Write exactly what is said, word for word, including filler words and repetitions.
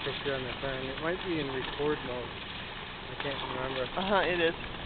picture on the phone. It might be in record mode. I can't remember. Uh huh, it is.